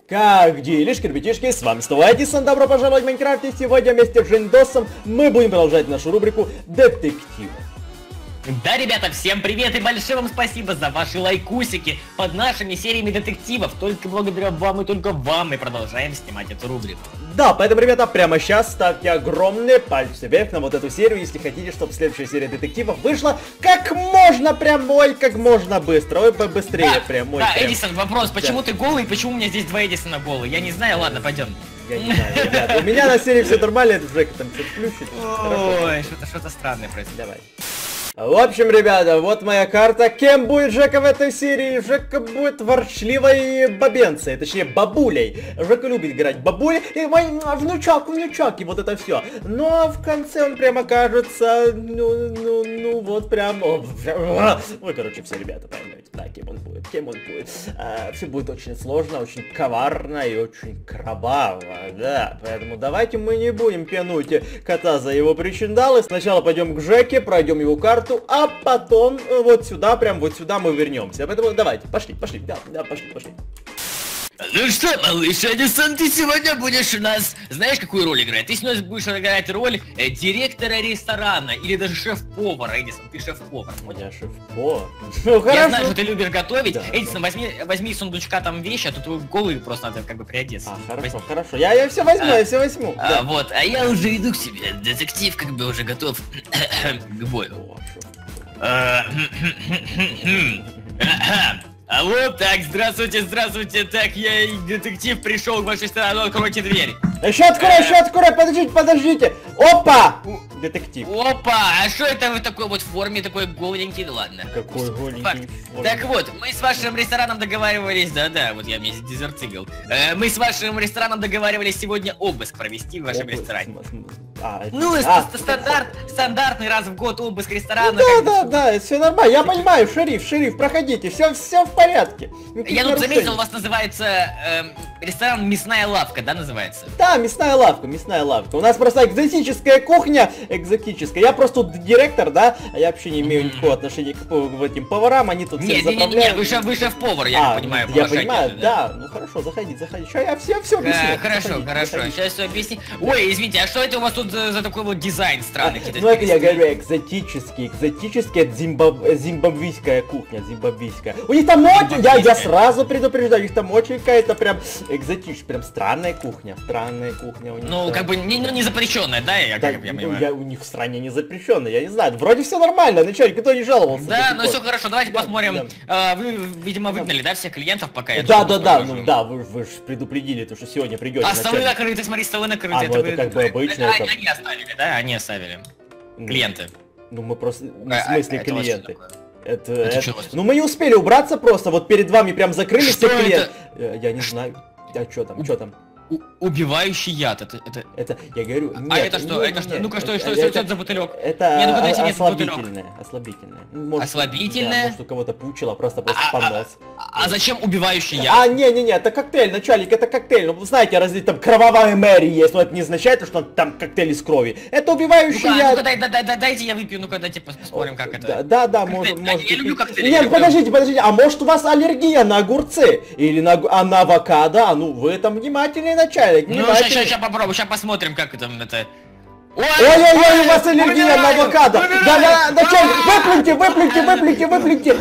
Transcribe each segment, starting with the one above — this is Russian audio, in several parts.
Как делишки, ребятишки, с вами снова Эдисон, добро пожаловать в Майнкрафт, и сегодня вместе с Жендосом мы будем продолжать нашу рубрику «Детективы». Да, ребята, всем привет и большое вам спасибо за ваши лайкусики под нашими сериями детективов. Только благодаря вам и только вам мы продолжаем снимать эту рубрику. Да, поэтому, ребята, прямо сейчас ставьте огромные пальцы вверх на вот эту серию, если хотите, чтобы следующая серия детективов вышла как можно прямой, как можно быстро. Ой, побыстрее да, прямой. Да, прям. Эдисон, вопрос, почему ты голый и почему у меня здесь два Эдисона голые? Я не знаю, ладно, пойдем. Я не знаю, ребята, у меня на серии все нормально, этот Жека там что-то включит. Ой, что-то странное происходит. Давай. В общем, ребята, вот моя карта. Кем будет Жека в этой серии? Жека будет ворчливой бабенцей, точнее бабулей. Жека любит играть бабулей и мой внучок, и вот это все. Но в конце он прямо кажется, ну, вот прям... Ой, короче, все, ребята, поймете, да, кем он будет. Все будет очень сложно, очень коварно и очень кроваво, да. Поэтому давайте мы не будем пянуть кота за его причиндалы. Сначала пойдем к Жеке, пройдем его карту, а потом вот сюда, прям вот сюда мы вернемся. Поэтому давайте, пошли, да, пошли. Ну что, малыш Эдисон, ты сегодня будешь у нас, знаешь, какую роль играть? Ты сегодня будешь играть роль директора ресторана или даже шеф-повара, Эдисон, ты шеф-повар. Я шеф-повар. Ну, хорошо. Я знаю, что ты любишь готовить. Да, Эдисон, возьми из сундучка там вещи, а то твой голый просто надо как бы приодеться. Хорошо. Я все возьму, да. Вот, а я уже иду к себе. Детектив как бы уже готов к бою. А вот так, здравствуйте, так я и детектив пришел в вашу сторону, откройте дверь. Еще открой, подождите. Опа! Детектив. Опа, а что это вы такой вот в форме, такой голенький, да ладно. Какой голенький? Так вот, мы с вашим рестораном договаривались, да, вот я мне дезертигал. Мы с вашим рестораном договаривались сегодня обыск провести в вашем ресторане. Ну, стандартный раз в год обыск ресторана. Да, все нормально, я понимаю, шериф, проходите, все в порядке. Я тут заметил, у вас называется ресторан «Мясная лавка», да, называется? Да, мясная лавка. У нас просто экзотическая кухня, Я просто тут директор, да, а я вообще не имею никакого отношения к этим поварам, они тут всех заправляют. Не, вы шеф-повар, я понимаю. Я понимаю, да, ну хорошо, заходи. Сейчас я все объясню. Хорошо, сейчас все объясни. Ой, извините, а что это у вас тут за такой вот дизайн странный? Ну это я говорю, экзотический, это зимбабвийская кухня, У них там очень, я сразу предупреждаю, у них там очень какая-то прям экзотическая, прям странная кухня у них. Ну, как бы не запрещенная, да, я понимаю. У них в стране не запрещенная, я не знаю, вроде все нормально, начальник, никто не жаловался. Да, ну все хорошо, давайте посмотрим. Вы, видимо, выгнали, да, всех клиентов пока? Да, вы же предупредили, то, что сегодня придете. А столы накрыты, смотри, столы накрыты. Это как бы обычно. Они оставили, да, они оставили. Клиенты. Ну мы просто, в смысле клиенты? Ну мы не успели убраться просто, вот перед вами прям закрыли все клиенты. Я не знаю, а что там? Убивающий яд, это, я говорю, нет. А это что? Ну-ка, что это за бутылек? Это ослабительное. Да, может, у кого-то пучило, просто понос. А зачем убивающий яд? Не, это коктейль, начальник, это коктейль. Ну, вы знаете, разве там кровавая Мэри есть, но это не означает, что там коктейль из крови. Это убивающий яд. Дайте я выпью, ну-ка, дайте посмотрим, как это. Да, может. Я люблю коктейли. Нет, подождите, а может у вас аллергия на огурцы? Или на авокадо? Ну, вы там внимательный начальник. Ну, сейчас попробуем, сейчас посмотрим, как там это... Ой, у вас аллергия на авокадо! Да, начальник, выплюньте!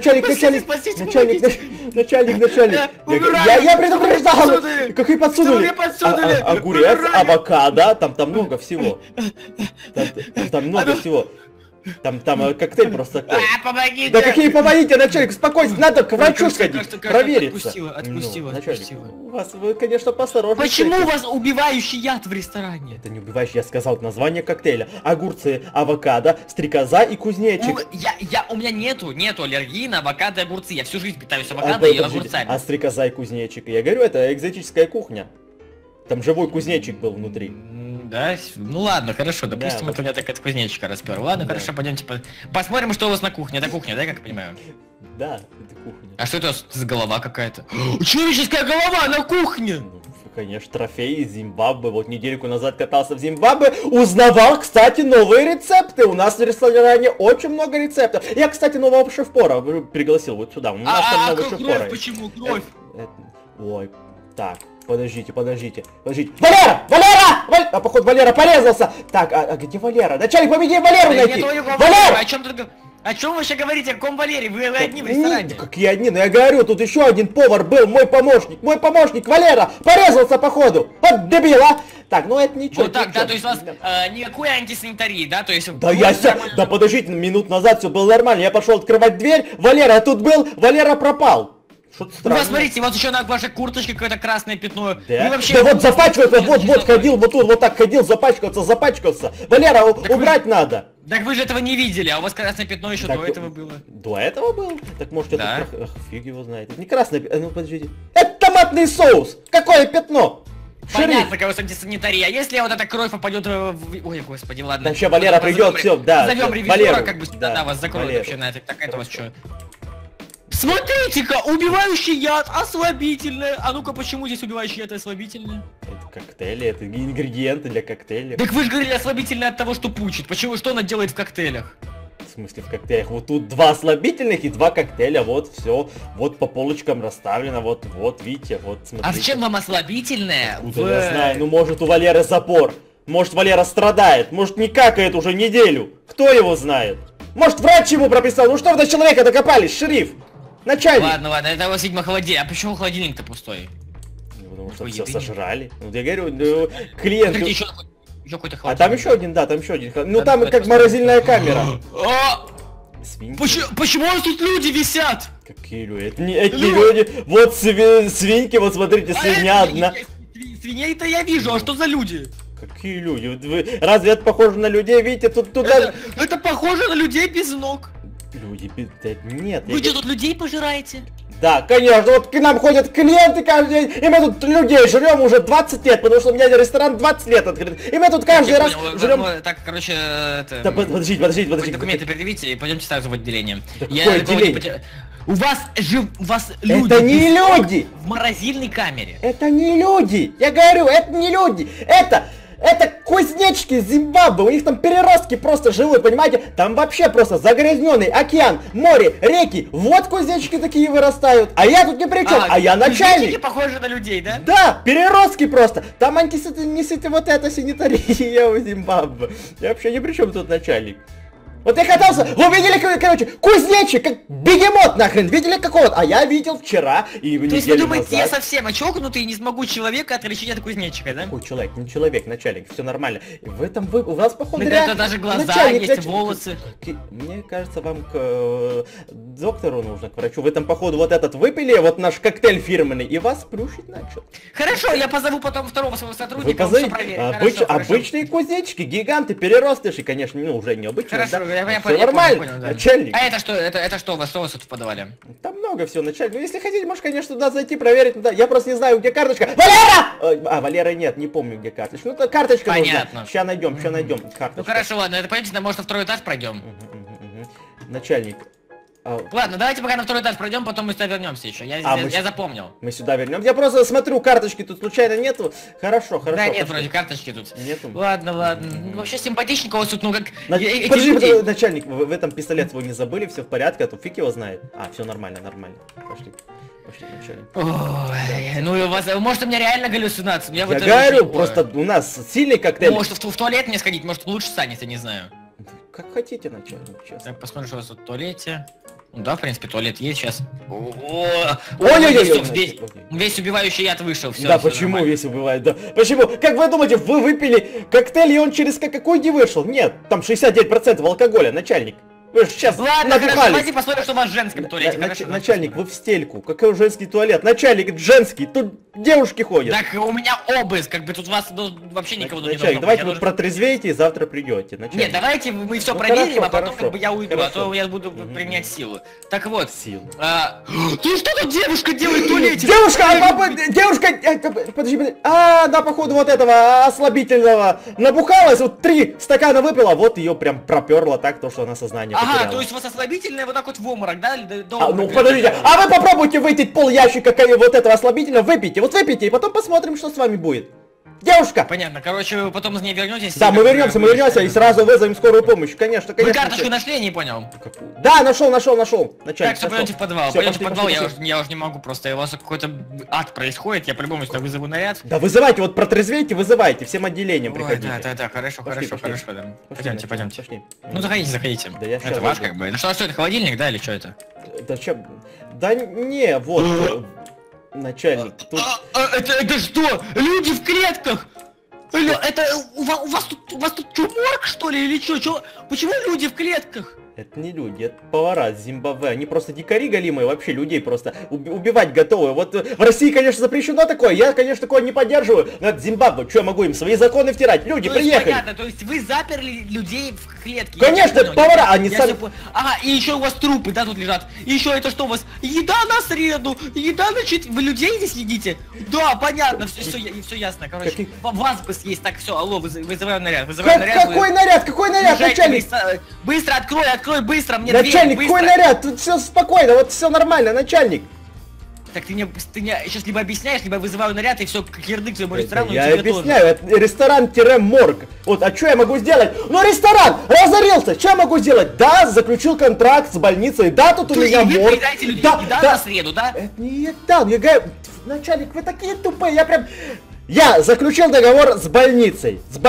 Начальник! Я предупреждал! Какие подсунули? Огурец, авокадо, там много всего. Там много всего. Там коктейль просто такой. Помогите! Да какие помогите, начальник, успокойся, надо к врачу сходить, провериться. Отпустила. Вы, конечно, поосторожнее. Почему у вас убивающий яд в ресторане? Это не убивающий, я сказал название коктейля. Огурцы, авокадо, стрекоза и кузнечик. У меня нету аллергии на авокадо и огурцы. Я всю жизнь питаюсь авокадо и огурцами. А стрекоза и кузнечик? Я говорю, это экзотическая кухня. Там живой кузнечик был внутри. Да? Ну ладно, хорошо, допустим, это у меня так от кузнечика распер. Ладно, хорошо, пойдемте посмотрим, что у вас на кухне. Это кухня, да, как я понимаю? Да, это кухня. А что это за голова какая-то? Человеческая голова на кухне! Конечно, трофей из Зимбабве. Вот недельку назад катался в Зимбабве. Узнавал, кстати, новые рецепты. У нас в ресторане очень много рецептов. Я, кстати, нового шеф-повара пригласил вот сюда. У нас там новый шеф-повар. Почему кровь? Ой, Так, подождите. Валера! А походу Валера порезался! Так, а где Валера? Начальник, помоги Валеру найти! Валера! О чем вы вообще говорите? О каком Валере? Вы одни в ресторане. Какие одни? Ну я говорю, тут еще один повар был, мой помощник Валера! Порезался походу! Вот дебил, а! Так, ну это ничего. Вот так, да, то есть у вас никакой антисанитарии, да? То есть... Да подождите, минут назад все было нормально, я пошел открывать дверь, Валера тут был, Валера пропал. Что-то странное. Ну, смотрите, вот еще на вашей курточке какое-то красное пятно. Да, да вот запачкался, вот ходил, вот тут, вот так ходил, запачкался. Валера, убрать надо. Так вы же этого не видели, а у вас красное пятно еще до этого было. До этого было? Так может это... Фиг его знает. Это не красное пятно, ну подождите. Это томатный соус! Какое пятно? Понятно, кого с антисанитарией. А если вот эта кровь попадет в... Ой, господи, ладно. Там еще Валера придет, все, да. Зовем ревизора, как бы сюда вас закроют вообще на это. Так это у вас что? Смотрите-ка, убивающий яд, ослабительное. А ну-ка, почему здесь убивающий яд и ослабительное? Это коктейли, это ингредиенты для коктейлей. Так вы же говорили ослабительное от того, что пучит. Почему, что она делает в коктейлях? В смысле в коктейлях? Вот тут 2 ослабительных и 2 коктейля, вот все. Вот по полочкам расставлено, вот, видите, вот смотрите. А зачем вам ослабительное? Я знаю, ну может у Валеры запор. Может Валера страдает, может не какает уже неделю. Кто его знает? Может врач ему прописал, ну что вы до человека докопались, шериф? Начальник. Ладно, это у вас, видимо, холодильник. А почему холодильник-то пустой? Ну, потому что все сожрали. Ну, я говорю, клиенты... Еще какой-то холодильник. А там еще один, да, там еще один. Ну, там как морозильная камера. Свиньи. Почему у нас тут люди висят? Какие люди? Это не эти люди. Вот свиньки, вот смотрите, свинья одна. Свиней-то я вижу, а что за люди? Какие люди? Разве это похоже на людей? Видите, тут туда... Это похоже на людей без ног. Люди без... Нет. Вы что, тут людей пожираете? Да, конечно, вот к нам ходят клиенты каждый день, и мы тут людей жрем уже 20 лет, потому что у меня ресторан 20 лет открыт, и мы тут каждый раз жрем... Так, короче, это... Да, подождите. Документы предъявите и пойдемте сразу в отделение. Какое отделение? У вас люди... Это не люди! В морозильной камере. Это не люди! Я говорю, это не люди! Это кузнечики из Зимбабве, у них там переростки просто живут, понимаете? Там вообще просто загрязненный океан, море, реки, вот кузнечики такие вырастают. А я тут ни при чем, а я начальник. Кузнечики похожи на людей, да? Да, переростки просто. Там вот это санитария у Зимбабве. Я вообще ни при чем тут начальник. Вот я катался, вы видели, короче, кузнечик, как бегемот нахрен, видели какого-то? А я видел вчера и в неделю назад. То есть вы думаете, я совсем очокнутый и не смогу человека отличить от кузнечика, да? Какой человек? Не человек, начальник, все нормально. У вас походу это даже глаза есть, волосы. Мне кажется, вам к доктору нужно, к врачу. Вы там походу вот этот выпили, вот наш коктейль фирменный, и вас плющить начал. Хорошо, я позову потом второго своего сотрудника, он все проверит. Обычные кузнечики, гиганты, переростыши, конечно, ну уже не обычные. Хорошо, я нормально, понял, да. Начальник. А это что у вас тут в подвале? Там много всего, начальник. Ну если хотите, можешь, конечно, туда зайти, проверить. Да, я просто не знаю, где карточка. Валера! Валера нет, не помню, где карточка. Ну, это карточка понятно. Сейчас найдем карточку. Ну хорошо, ладно, это пойдемте, может на второй этаж пройдем. Начальник. Ладно, давайте пока на второй этаж пройдем, потом мы сюда вернемся еще. Я запомнил. Мы сюда вернемся. Я просто смотрю, карточки тут случайно нету. Хорошо. Да нет, вроде карточки тут. Нету. Ладно. Вообще симпатичненько у вас тут, ну как... Подожди, начальник, вы этом пистолет свой не забыли, все в порядке, а то фиг его знает. Все нормально. Пошли, начальник. Ой, ну у вас, может у меня реально галлюцинации. Я говорю, просто у нас сильный коктейль. Может в туалет мне сходить, может лучше станет, я не знаю. Как хотите, начальник, честно. Так, посмотрим, что у вас тут в туалете. Ну да, в принципе, туалет есть сейчас. Ой-ой-ой! Весь убивающий яд вышел. Все, да, почему весь убивает? Да. Почему? Как вы думаете, вы выпили коктейль, и он через какой не вышел? Нет, там 69% алкоголя, начальник. Вы же сейчас ладно, хорошо, давайте посмотрим, что у вас в женском туалете. Начальник, вы в стельку. Какой женский туалет? Начальник, это женский. Тут девушки ходят. Так у меня обыск, как бы тут вас вообще никого не должно быть. Давайте вы протрезвеете и завтра придете. Нет, давайте мы все проверим, а потом как бы я уйду, а то я буду применять силу. Так вот. Силу. Ты что тут девушка делает в туалете? Девушка, подожди. Да, походу вот этого ослабительного набухалась, вот 3 стакана выпила, вот ее прям проперло так, то что она сознание потеряла. То есть у вас ослабительное вот так вот в обморок, да? Ну подождите, а вы попробуйте выйти пол ящика вот этого ослабительного, выпейте, вот выпейте, и потом посмотрим, что с вами будет. Девушка! Понятно, короче, вы потом из нее вернетесь. Да, мы вернемся и сразу вызовем скорую помощь. Конечно, Вы конечно. карточку нашли, я не понял. Да, нашел. Начальник. Так, все, пойдемте в подвал. Всё, Пойдемте в подвал, пошли. я уже не могу просто. У вас какой-то ад происходит, я по-любому сюда вызову наряд. Да вызывайте, вот протрезвейте, вызывайте, всем отделением Ой, приходите. да, хорошо, Пошли. да. Пойдемте. Пошли. Ну заходите. Да я Это щас ваш зайду. как бы. Ну что это, холодильник, да, или что это? Да чё? Да не, вот. Начальник, тут... Это что? Люди в клетках! Это у вас тут чё, морг, что ли, или чё? Почему люди в клетках? Это не люди, это повара с Зимбабве. Они просто дикари голимые, вообще людей просто убивать готовы. Вот в России, конечно, запрещено такое. Я, конечно, такое не поддерживаю. Но это Зимбабве, что я могу им свои законы втирать? Люди, приехали. Понятно, то есть вы заперли людей в клетке. Конечно, это повара, они сами... Ага, и еще у вас трупы, да, тут лежат. И еще это что у вас? Еда на среду, еда на вы людей здесь едите? Да, понятно, все ясно, короче. Вас бы съесть, так, все, алло, вызываю наряд. Какой наряд, начальник? Быстро открой, быстро, мне начальник, дверь, какой наряд? Тут все спокойно, вот все нормально, начальник. Так ты мне сейчас либо объясняешь, либо вызываю наряд, и все, как ердык к своему ресторану. Я объясняю, это ресторан-морг. Вот, а что я могу сделать? Ну, ресторан разорился, что я могу сделать? Да, заключил контракт с больницей, да, тут у меня морг. Да, на среду, да? Это не еда, я говорю, начальник, вы такие тупые, я заключил договор с больницей. С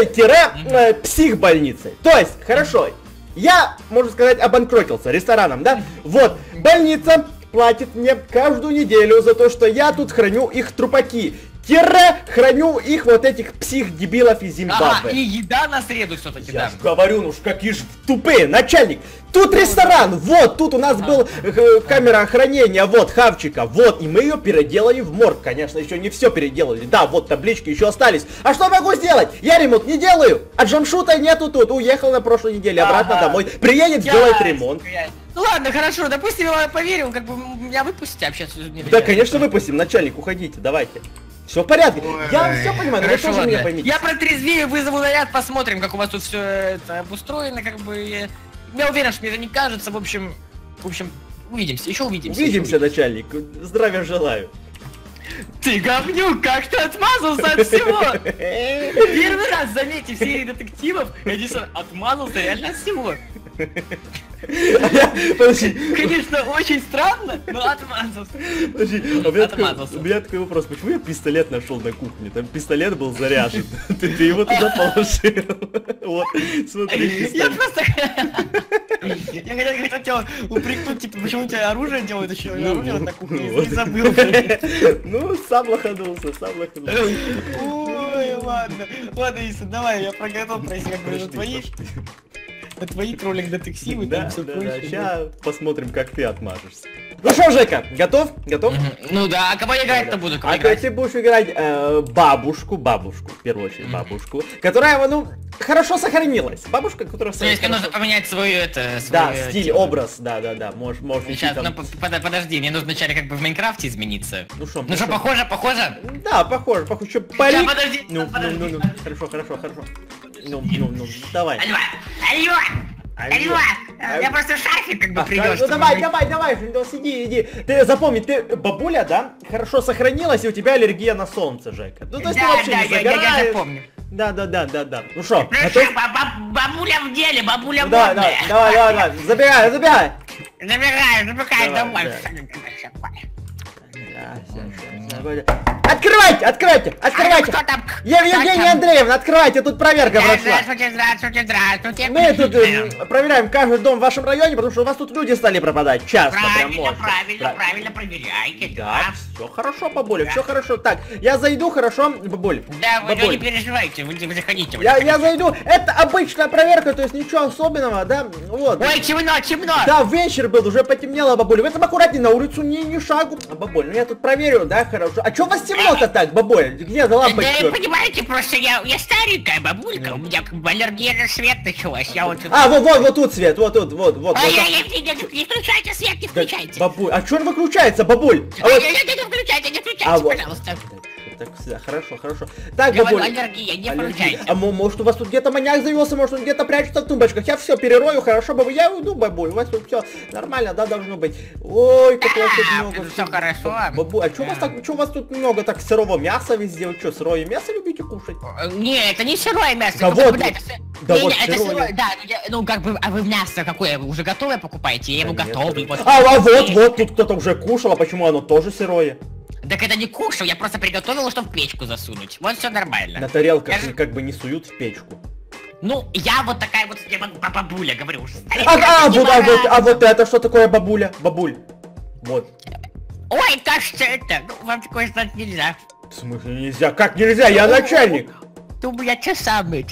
больницей-психбольницей. То есть, хорошо, я, можно сказать, обанкротился рестораном, да? Вот, больница платит мне каждую неделю за то, что я тут храню их трупаки. Храню их вот этих псих-дебилов из Зимбабве. Ага, и еда на среду все-таки, да. Я говорю, ну ж какие ж тупые, начальник. Тут ресторан, вот, тут у нас был камера хранения, вот, хавчика, вот, и мы ее переделали в морг. Конечно, еще не все переделали, да, вот таблички еще остались. А что могу сделать? Я ремонт не делаю, а Джамшута нету тут, уехал на прошлой неделе обратно домой, приедет, сделает ремонт. Ну ладно, хорошо, допустим, я поверил, как бы меня выпустите общаться с людьми. Да, конечно, выпустим, начальник, уходите, давайте. Все в порядке. Я все понимаю, но вы тоже меня поймите. Я протрезвею, вызову наряд, посмотрим, как у вас тут все это обустроено, как бы. Я уверен, что мне это не кажется, в общем, увидимся, еще увидимся. Увидимся, начальник. Здравия желаю. Ты говнюк, как ты отмазался от всего! Первый раз, заметьте, в серии детективов Эдисон отмазался реально от всего. Конечно, очень странно, но отмазался. Подожди, у меня такой вопрос, почему я пистолет нашел на кухне? Там пистолет был заряжен. Ты его туда положил. Вот, смотри. Я просто... Я хотел упрекнуть, типа, почему у тебя оружие делают еще? Оружие на кухне, не забыл. Ну, сам лоханулся. Ой, ладно, Иса, давай, я проготовил про себя, говорю, твои троллинг-детективы, да, сейчас посмотрим, как ты отмажешься. Ну что, Жека, готов? Ну да, а кого я играть-то буду? А ты будешь играть бабушку, в первую очередь бабушку, которая, ну, хорошо сохранилась. Бабушка, которая... То есть нужно поменять свою, это... Да, стиль, образ, да, можешь... Сейчас, ну подожди, мне нужно вначале как бы в Майнкрафте измениться. Ну что, похоже? Да, похоже, что парик... Подожди, Ну, хорошо. Ну, давай. Алло, я просто шарфик как бы привез. Ну давай, иди. Ты запомни, ты бабуля, да? Хорошо сохранилась, и у тебя аллергия на солнце, Жека. Ну, то есть ты вообще не загораешь. Я запомню. Да. Ну что? Бабуля в деле, бабуля в деле. Давай. Забегай. Забегай домой. Открывайте! Евгения Андреевна, открывайте, тут проверка прошла. Здравствуйте. Мы тут проверяем каждый дом в вашем районе, потому что у вас тут люди стали пропадать часто. Правильно проверяйте. Да, все хорошо, бабуля, все хорошо. Так, я зайду, хорошо, бабуль? Да, вы не переживайте, вы заходите. Я зайду, это обычная проверка, то есть ничего особенного, да, вот. Ой, темно. Да, вечер был, уже потемнело, бабуль. Вы там аккуратнее, на улицу ни шагу. Бабуль, ну я тут проверю, да, хорошо. А чё у вас темно-то так, бабуль? Где за лампочка? Да, понимаете, просто я старенькая бабулька, у меня как бы аллергия на свет началась. Вот тут свет, вот тут. Не включайте свет, не включайте. Бабуль, а чё он выключается, бабуль? Не включайте, пожалуйста. Так, хорошо, хорошо. Так, бабуль. Аллергия, не получается. А может у вас тут где-то маньяк завелся, может он где-то прячется в тумбочках. Я все перерою, хорошо, бабуль. Я уйду, бабуль. У вас тут все нормально, да, должно быть. Ой, как у вас тут много. Все хорошо. Бабуль, а что у вас тут много так сырого мяса везде? Вы что, сырое мясо любите кушать? Не, это не сырое мясо. Да вот, это сырое, да, ну как бы, а вы мясо какое, вы уже готовое покупаете? Я его готовлю. Вот, тут кто-то уже кушал, а почему оно тоже сырое? Так это не кушал, я просто приготовил, чтобы в печку засунуть. Вот все нормально. На тарелках как бы не суют в печку. Ну, я вот такая вот бабуля, говорю. Вот это что такое бабуля? Бабуль. Вот. Ой, кажется, это, ну, вам такое знать нельзя. В смысле нельзя? Как нельзя? Я начальник. Ну, у меня те самые.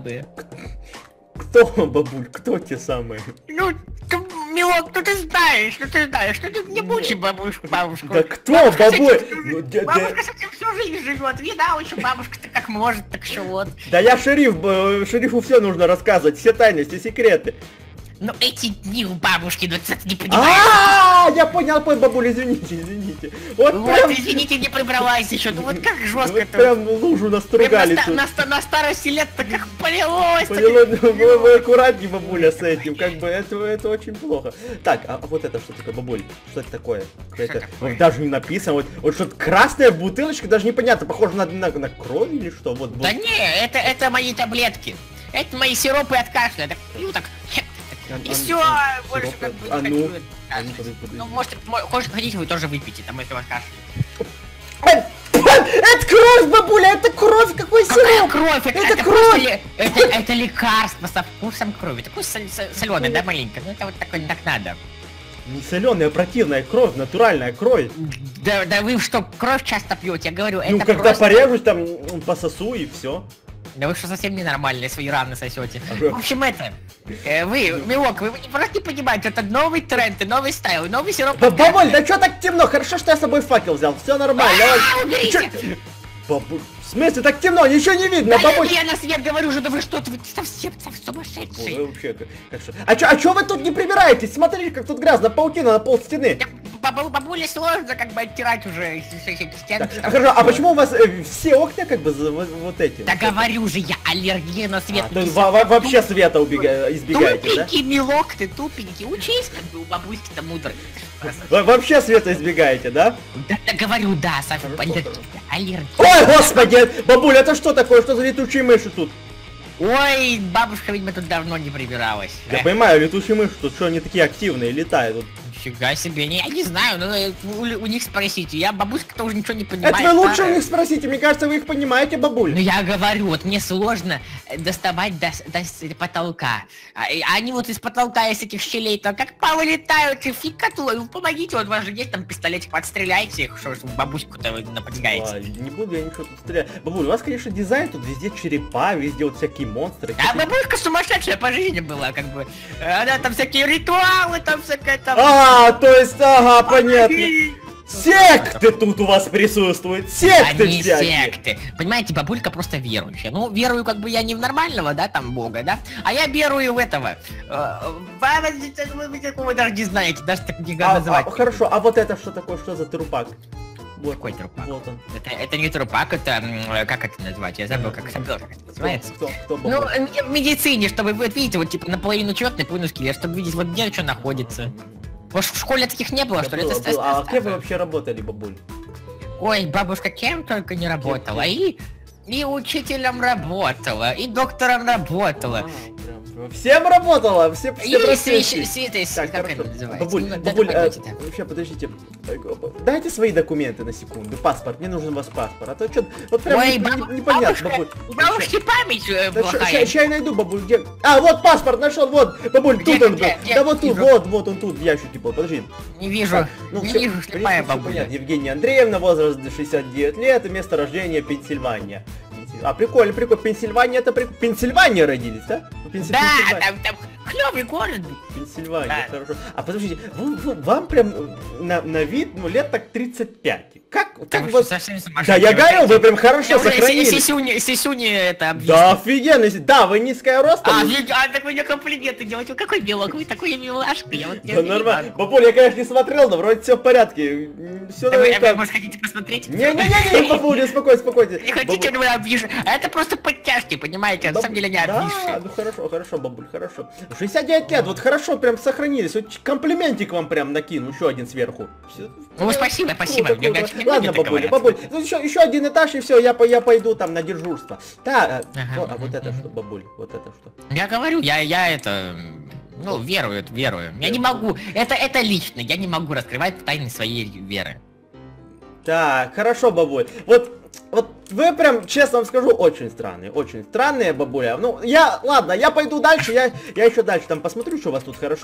Кто, бабуль, кто те самые? Ну, Милок, ну ты знаешь, что ты не мучи бабушку. Да кто, бабуль? Бабушка со всем всю жизнь живет, видал, еще бабушка-то как может, так что вот. Да я шериф, шерифу все нужно рассказывать, все тайны, все секреты. Ну эти дни у бабушки, ну ты не понимаешь. Я понял, бабуль, извините. Вот извините, не прибралась еще, ну вот как жестко-то. Прям лужу настругали тут. На старости лет-то как полилось. Вы аккуратней, бабуля, с этим, как бы это очень плохо. Так, а вот это что такое, бабуль? Что это такое? Даже не написано, вот что-то красная бутылочка, даже непонятно, похоже на кровь или что? Да не, это мои таблетки. Это мои сиропы от кашля. Ну так. И все, больше как бы не хочу. Ну, может, хотите вы тоже выпейте, там если у вас кашель. Это кровь, бабуля, это кровь, какой сироп? Кровь, это кровь. Это лекарство со вкусом крови. Такой соленый, да, маленько? Ну это вот такой, так надо. Не соленая, противная кровь, натуральная кровь. Да вы что, кровь часто пьете? Я говорю, это ну когда порежусь, там пососу и все. Да вы что, совсем ненормальные, свои раны сосете. В общем, это... Вы, Милок, вы просто не понимаете, это новый тренд, новый стайл, новый сироп. Бабуль, да что так темно? Хорошо, что я с собой факел взял, все нормально. Бабуль, в смысле так темно, ничего не видно, бабуль. Я на свет говорю же, да вы что, вы совсем сумасшедший. Вообще, а чё вы тут не прибираетесь? Смотрите, как тут грязно, паутина на пол стены. Бабуле сложно как бы оттирать уже стены. Хорошо, а почему у вас все окна как бы вот эти? Да говорю же, я аллергия на свет. Вообще света избегаете, да? Тупенький, Милок, ты тупенький, учись, как бы у бабульки-то мудрый. Вообще света избегаете, да? Да говорю, да, Саша, аллергия. Ой, господи, бабуль, это что такое? Что за летучие мыши тут? Ой, бабушка, видимо, тут давно не прибиралась. Я понимаю, летучие мыши тут что, они такие активные, летают. Нифига себе, я не знаю, но у них спросите, я бабушка-то уже ничего не понимаю. Это вы лучше у них спросите, мне кажется, вы их понимаете, бабуль. Ну я говорю, вот мне сложно доставать до потолка. Они вот из потолка, из этих щелей, там как повылетают, и фиг котлой, помогите, вот у вас же есть там пистолетик, подстреляйте их, что бабушку-то вы напрягаете. Не буду я ничего тут стрелять. Бабуль, у вас, конечно, дизайн, тут везде черепа, везде вот всякие монстры. А бабушка сумасшедшая по жизни была, как бы. Она там всякие ритуалы, там всякая там... то есть, ага, понятно. Секты тут у вас присутствуют, секты Они секты. Понимаете, бабулька просто верующая. Ну, верую как бы я не в нормального, да, там, бога, да, а я верую в этого. Вы даже не знаете, даже так не называть. Хорошо, а вот это что такое, что за трупак? Вот. Какой трупак? Вот он. Это не трупак, это, как это назвать, я забыл, как это называется. Кто ну, в медицине, чтобы, вы видите, вот типа наполовину черт, наполовину скелет, чтобы видеть, вот где что находится. Может, в школе таких не было, что ли? А кем вы вообще работали, бабуль? Ой, бабушка кем только не работала. И учителем работала, и доктором работала. Всем работала, все святой, так, как хорошо. это называется? Бабуль, вообще, подождите. Дайте свои документы на секунду. Паспорт, мне нужен ваш паспорт. А то что, вот прям непонятно, бабуль. У бабушки память плохая. Сейчас я найду, бабуль, где... Вот паспорт нашел, вот, бабуль, тут он был. Да вот тут, вот он тут в ящике был, подожди. Не вижу, не вижу, слепая бабуля. Евгения Андреевна, возраст 69 лет, место рождения Пенсильвания. Прикольно, Пенсильвания, это Пенсильвания родились, да? Да, там клёвый город. Пенсильвания, хорошо. А подождите, вам прям на вид, лет так 35. Как вы... Да, я говорил, вы прям хорошо сохранили. Сисюни это объяснил. Да, офигенно. Да, вы низкая роста. Так вы мне комплименты делаете. Какой белок, вы такой милашка. Да нормально. Бабуль, я, конечно, не смотрел, но вроде все в порядке. Все вы, может, хотите посмотреть? Не, бабуля, спокойно. Не хотите, вы обвижу. Это просто подтяжки, понимаете? На самом деле не обвижу. Да, ну хорошо, бабуль, хорошо. 69 лет, вот хорошо, прям сохранились. Вот комплиментик вам прям накину, еще один сверху. Ну, спасибо. Ладно, бабуль, ну еще один этаж, и все, я пойду там на дежурство. Да, а вот это что, бабуль, вот это что? Я говорю, я это... Ну, верую. Я не могу, это лично, я не могу раскрывать тайны своей веры. Так, хорошо, бабуль. Вот вы прям, честно вам скажу, очень странные, бабуля. Ну, ладно, я пойду дальше, я еще дальше там посмотрю, что у вас тут хорошо.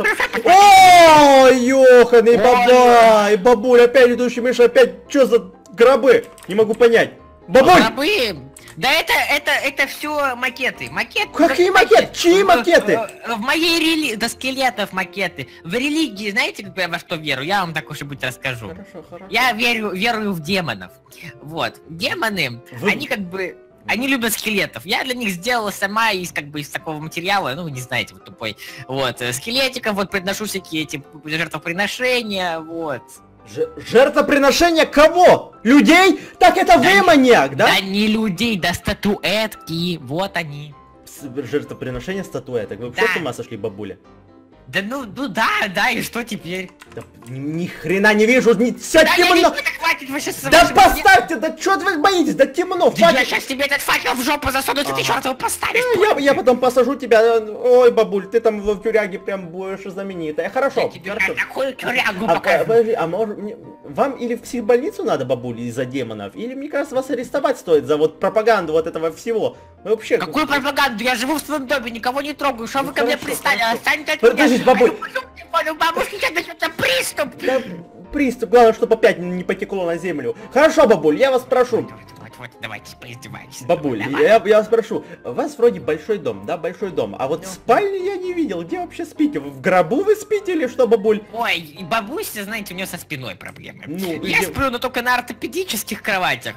О, ёханый бабай, бабуль, опять идущий Миша, опять, что за гробы? Не могу понять. Бабуль! Гробы? Да это все макеты. Какие макеты? Чьи макеты? В моей религии, до скелетов макеты. В религии, знаете, как я во что верю? Я вам так уж и быть расскажу. Хорошо. Я верую в демонов. Вот. Демоны, они как бы... Они любят скелетов. Я для них сделала сама из такого материала, ну, не знаете, вот тупой. Вот, скелетиков, вот, приношу всякие эти жертвоприношения, вот. Жертвоприношение кого? Людей? Так это вы маньяк, да? Да не людей, да статуэтки, вот они. Жертвоприношение статуэток. Вы вообще с ума сошли, бабуля? Да ну да, и что теперь? Да, ни хрена не вижу, все темно. Да поставьте, да что вы боитесь, да темно. Я сейчас тебе этот факел в жопу засуну, ты чертову поставишь. Я потом посажу тебя. Ой, бабуль, ты там в тюряге прям будешь знаменитая. Хорошо. Я тебе такую тюрягу покажу. Подожди, а может вам или в психбольницу надо, бабуль, из-за демонов, или, мне кажется, вас арестовать стоит за вот пропаганду вот этого всего. Вы вообще... Какую пропаганду? Я живу в своем доме, никого не трогаю. Что вы ко мне пристали? Отстаньте от меня. Бабуль. Бабушки, сейчас начнется приступ. Да, приступ, главное, чтобы опять не потекло на землю. Хорошо, бабуль, я вас прошу. Вот, давайте, поиздевайтесь. Бабуль, я вас прошу, у вас вроде большой дом, да, большой дом, а вот спальни я не видел, где вообще спите? В гробу вы спите или что, бабуль? Ой, бабуся, знаете, у нее со спиной проблемы. Я сплю, но только на ортопедических кроватях.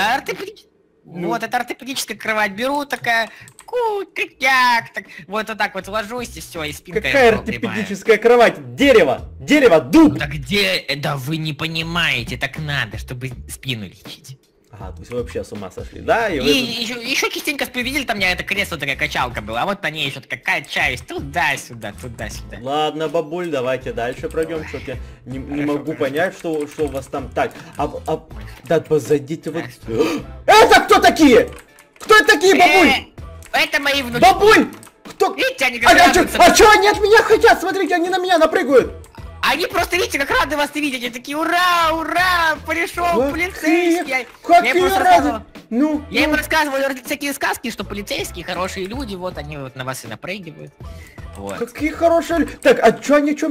Вот, это ортопедическая кровать, беру такая, так, вот так вот ложусь и все, и спинка. Какая ортопедическая кровать? Дерево, дуб! Да где? Да вы не понимаете, так надо, чтобы спину лечить. Ага, то есть вы вообще с ума сошли, да? И еще частенько видели, там у меня это кресло такая качалка была, а вот на ней еще такая качаюсь туда-сюда. Ладно, бабуль, давайте дальше пройдем, что-то я не могу понять, что у вас там так. Да, позадите вот. Это кто такие? Кто это такие, бабуль? Это мои внуки. Бабуль! Кто? Видите, они А что они от меня хотят? Смотрите, они на меня напрыгают. Они просто, видите, как рады вас видеть, они такие, ура, пришел полицейский. Какие рады? Ну, я им рассказываю всякие сказки, что полицейские хорошие люди, вот они вот на вас и напрыгивают. Вот. Какие хорошие люди. Так, а чё они, чё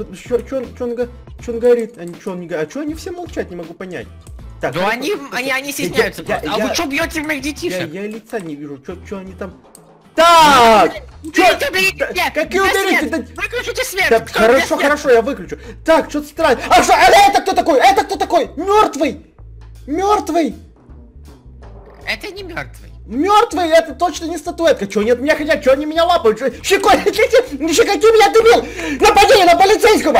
он говорит? А чё они все молчат, не могу понять. Так, да они стесняются просто. А вы чё бьете моих детишек? Я лица не вижу, чё они там... Так! Какие уберите? Выключите свет! Хорошо, я выключу. Так, что-то странно. А что? Это кто такой? Мертвый! Это не мертвый. Мертвый, это точно не статуэтка. Чё они от меня хотят? Чё они меня лапают? Щекой, щекоти меня, дебил! Нападение на полицейского!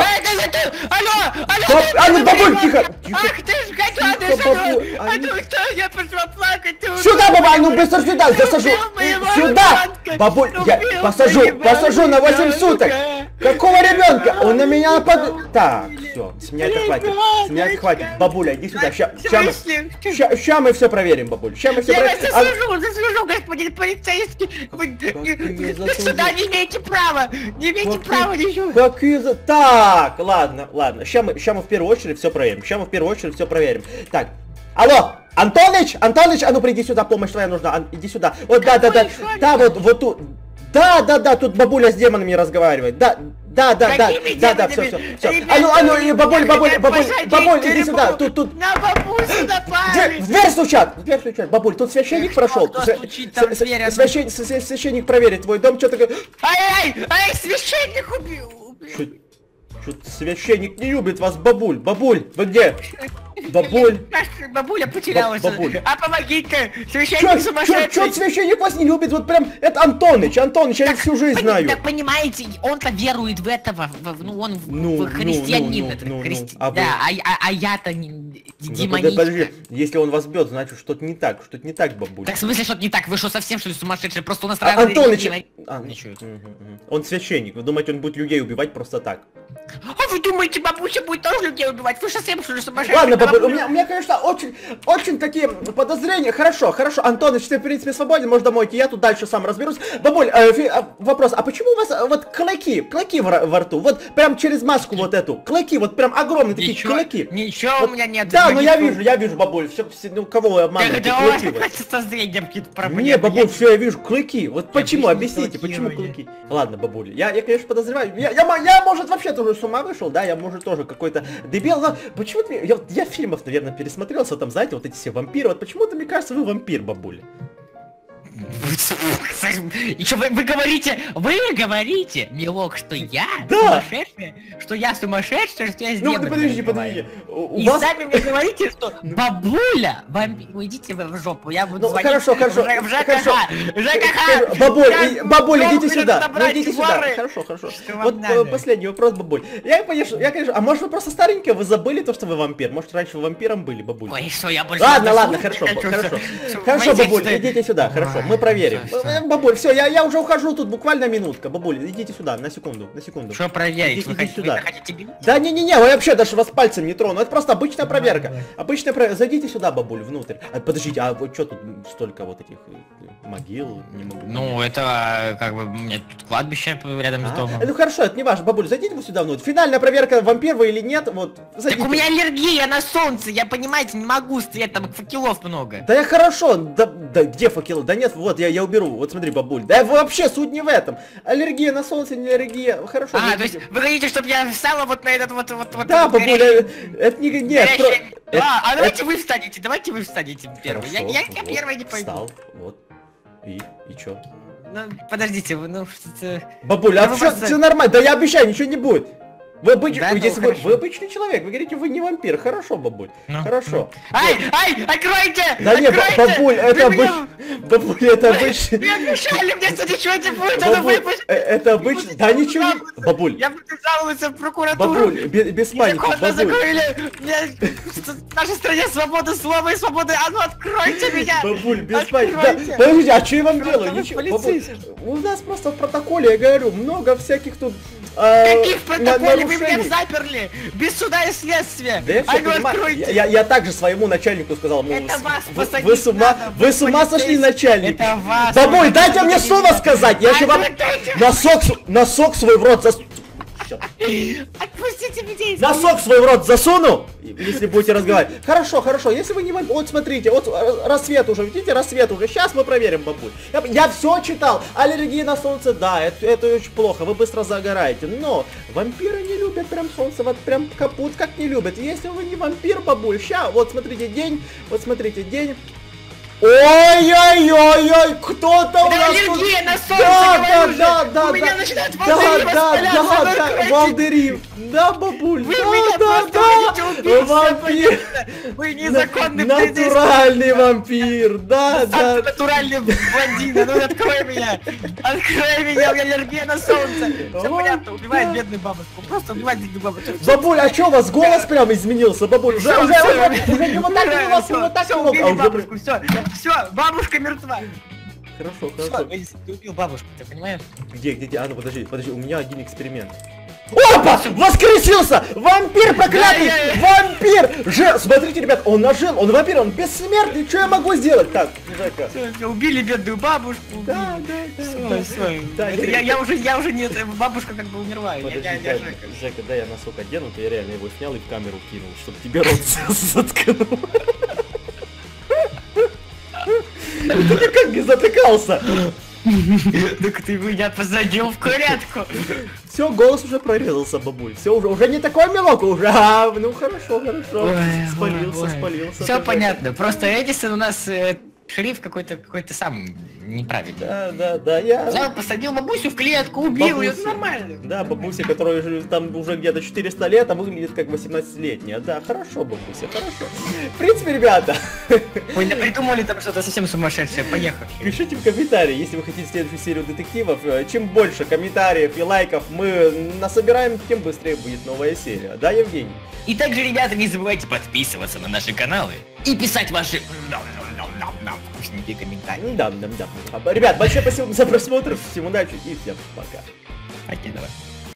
Алло! Бабуль, тихо! Ах ты ж гаденыш! А ну что, я пошла плакать! Сюда, баба, ну быстро сюда, засажу! Сюда! Бабуль, я посажу на 8 суток! Какого ребенка? Он на меня нападает! Так, все, с меня это хватит. Бабуля, иди сюда, ща мы все проверим, бабуль. Ща мы все проверим. Заслужу, господин полицейский! Вы сюда не имеете права! Не имеете права ничего! Так, ладно. Ща мы в первую очередь все проверим. Так, алло! Антоныч, а ну приди сюда, помощь твоя нужна, иди сюда. Вот, да, вот тут. Да, тут бабуля с демонами разговаривает. Да, все. А ну, бабуль, иди сюда, тут. На бабусю напали! В дверь стучат, бабуль, тут священник прошел. Священник проверит твой дом, что такое? Ай, священник убил! Что-то священник не любит вас, бабуль. Бабуль, вы где? Бабуль. Бабуля потерялась. Бабуль. А помогите! Священник сумасшедший! Чё священник вас не любит? Вот прям, это Антоныч, я всю жизнь знаю. Так понимаете, он-то верует в этого, он христианин. Да, а я-то демонический. Подожди, если он вас бьет, значит что-то не так, бабуль. Так в смысле что-то не так? Вы что, совсем что ли сумасшедшие? Просто у нас Антоныч! Ничего. Он священник, вы думаете, он будет людей убивать просто так? А вы думаете, бабуся будет тоже людей убивать? Вы совсем что ли сумасшедшие? Ладно, бабуль, у меня, конечно, очень такие подозрения. Хорошо, Антоныч, ты в принципе свободен, можешь домой идти, я тут дальше сам разберусь. Бабуль, вопрос, а почему у вас вот клыки во рту? Вот прям через маску вот эту, клыки, вот прям огромные такие клыки. Ничего вот, у меня нет. Да, но я вижу, бабуль, все, ну кого вы обманываете? Да у вас какое-то со зрением какие-то проблемы. Не, бабуль, все, я вижу, клыки. Вот почему, объясните, почему клыки? Ладно, бабуль, я конечно подозреваю, я может вообще тоже с ума вышел, да, я может тоже какой-то дебил, но почему-то я фильмов, наверное, пересмотрелся, там, знаете, вот эти все вампиры, вот почему-то мне кажется, вы вампир, бабуля. И что вы говорите, милок, что я сумасшедшая, что я с демоном. Ну, подожди. И сами мне говорите, что бабуля, идите в жопу, я буду звонить хорошо. в ЖКХ. Бабуль, идите сюда, Хорошо. Вот последний вопрос, бабуль. Я, конечно, а может вы просто старенькие, вы забыли то, что вы вампир? Может раньше вы вампиром были, бабуль? Ой, что я больше... Ладно, хорошо, бабуль, идите сюда, хорошо. Мы проверим. Бабуль, все, я уже ухожу, тут буквально минутка. Бабуль, идите сюда, на секунду. Что проверить? Вы сюда. хотите бить? Да не, вы вообще даже вас пальцем не трону. Это просто обычная проверка. Зайдите сюда, бабуль, внутрь. Подождите, а что тут столько вот этих могил? Не могу. Ну, это как бы у меня тут кладбище рядом с домом. Ну хорошо, это не важно, бабуль, зайдите вы сюда внутрь. Финальная проверка, вампир вы или нет, вот. Так у меня аллергия на солнце, я, понимаете, не могу стоять, там факелов много. Да я хорошо, да где факелы? Да нет, вот, я уберу, вот смотри, бабуль. Да вообще суть не в этом. Аллергия на солнце, не аллергия, хорошо. То есть вы хотите, чтобы я встала вот на этот вот. Да, бабуль, это не... Нет, давайте вы встанете первый. Я первый не пойду. Встал, вот. И чё? Ну, подождите, ну что-то... Бабуль, все нормально, да я обещаю, ничего не будет. Вы обычный человек, вы говорите, вы не вампир. Хорошо, бабуль. Хорошо. Ай, откройте! Да нет, бабуль, это обычный... Вы обещали мне, что ничего не будет, надо выпустить. Это обычный... Да ничего не... Бабуль. Я буду жаловаться в прокуратуру. Бабуль, без паники, бабуль. Закрыли. В нашей стране свобода слова и свобода... А ну откройте меня! Бабуль, без паники. Подождите, а что я вам делаю? Ничего, бабуль. У нас просто в протоколе, я говорю, много всяких тут... Каких протоколов вы меня заперли? Без суда и следствия! Я также своему начальнику сказал, это вас вы с ума сошли, начальник? Это вас! Бабуль, дайте мне слово сказать! Я же вам носок свой в рот засуну! Отпустите меня! Носок свой в рот засуну, если будете разговаривать. Хорошо, если вы не... Вот смотрите, вот рассвет уже, видите, рассвет уже. Сейчас мы проверим, бабуль. Я все читал. Аллергия на солнце, да, это очень плохо, вы быстро загораете. Но вампиры не любят прям солнце, вот прям капут как не любят. Если вы не вампир, бабуль, ща, вот смотрите день. Ой-ой-ой-ой, кто-то у нас тут... аллергия на солнце, да, у меня начинает волдыри воспаляться, волдыри, да, бабуль, вы меня просто хотите убить, вампир, вы незаконный натуральный вампир, да. Натуральный блондин, ну открой меня, у меня аллергия на солнце, все понятно, убивает бедную бабушку, просто убивает бедную бабушку. Бабуль, а чё у вас голос прям изменился, бабуль, уже не вот так много, все, бабушка мертва. Хорошо. Ты убил бабушку, ты понимаешь? Где? А ну подожди, у меня один эксперимент. Опа! Воскресился! Вампир проклятый! Вампир! Смотрите, ребят, он ожил, он вампир, он бессмертный, что я могу сделать? Так, Жека. Убили бедную бабушку. Да. Я уже нет, бабушка как бы умерла. Жека, да, я носок одену, я реально его снял и в камеру кинул, чтобы тебе рот заткнул. Ты никак не затыкался! Так ты меня посадил в клетку! Все, голос уже прорезался, бабуль. Все, уже не такой мелок, уже. Ну хорошо. Спалился. Все понятно. Просто Эдисон у нас Шериф какой-то сам неправильный. Да, я... Взял, посадил бабусю в клетку, убил ее, нормально. Да, бабуся, которая там уже где-то 400 лет, а выглядит как 18-летняя. Да, хорошо, бабуся, хорошо. В принципе, ребята... Ой, да придумали там что-то совсем сумасшедшее, поехали. Пишите в комментарии, если вы хотите следующую серию детективов. Чем больше комментариев и лайков мы насобираем, тем быстрее будет новая серия. Да, Евгений? И также, ребята, не забывайте подписываться на наши каналы и писать ваши вкусненькие комментарии. Да. Ребят, большое спасибо за просмотр, всем удачи и всем пока. Окей, давай.